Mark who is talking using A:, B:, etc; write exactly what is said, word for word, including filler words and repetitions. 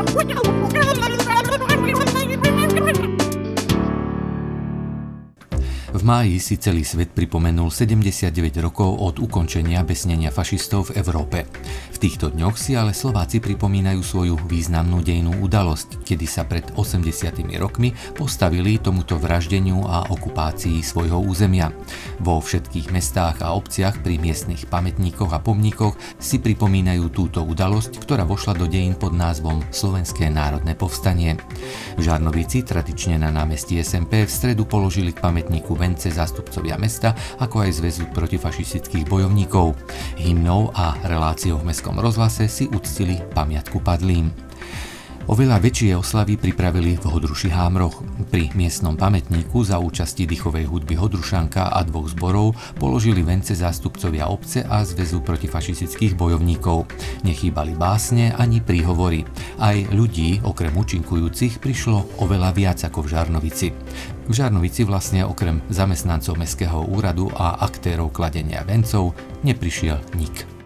A: V máji si celý svet pripomenul sedemdesiatdeväť rokov od ukončenia besnenia fašistov v Európe. V týchto dňoch si ale Slováci pripomínajú svoju významnú dejinú udalosť, kedy sa pred osemdesiatimi rokmi postavili tomuto vraždeniu a okupácii svojho územia. Vo všetkých mestách a obciach pri miestnych pamätníkoch a pomníkoch si pripomínajú túto udalosť, ktorá vošla do dejín pod názvom Slovenské národné povstanie. V Žarnovici, tradične na námestí es em pé, v stredu položili k pamätníku vence zástupcovia mesta, ako aj Zväzu protifašistických bojovníkov. Hymnou a reláciou v mestskom rozhlase si uctili pamiatku padlým. Oveľa väčšie oslavy pripravili v Hodruši Hámroch. Pri miestnom pamätníku za účasti dýchovej hudby Hodrušanka a dvoch zborov položili vence zástupcovia obce a Zväzu protifašistických bojovníkov. Nechýbali básne ani príhovory. Aj ľudí, okrem účinkujúcich, prišlo oveľa viac ako v Žarnovici. V Žarnovici vlastne okrem zamestnancov mestského úradu a aktérov kladenia vencov neprišiel nik.